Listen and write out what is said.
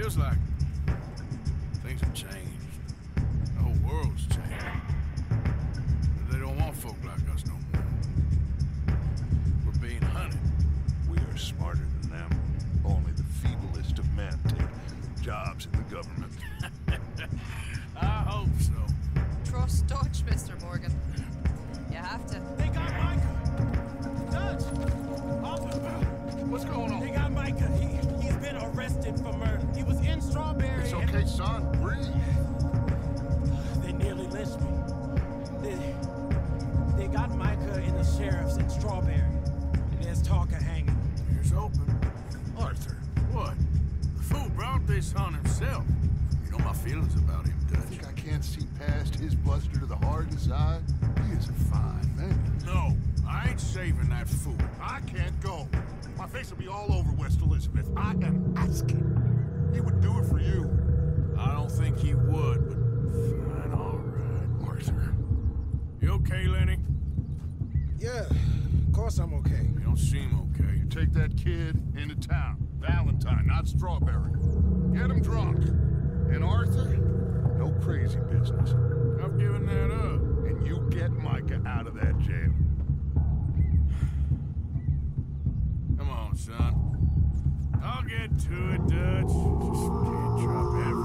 Feels like things have changed. The whole world's changed. They don't want folk like us no more. We're being hunted. We are smarter than them. Only the feeblest of men take jobs in the government. I hope so. Trust Dutch, Mr. Morgan. You have to. They got Micah! Dutch! What's going on? They got Micah. He's been arrested for murder. He was in Strawberry. It's okay, son. Breathe. They nearly lynched me. They got Micah and the sheriffs in Strawberry. And there's talk of hanging. Here's open. Arthur. What? The fool brought this on himself. You know my feelings about him, I Dutch. think I can't see past his bluster to the heart inside. He is a fine man. No, I ain't saving that fool. I can't go. My face will be all over West Elizabeth. I am asking. He would do it for you. I don't think he would, but fine, all right. Arthur. You okay, Lenny? Yeah, of course I'm okay. You don't seem okay. You take that kid into town. Valentine, not Strawberry. Get him drunk. And Arthur, no crazy business. I've given that up. And you get Micah out of that jail. Come on, son. I'll get to it, Dutch. Just can't drop everything.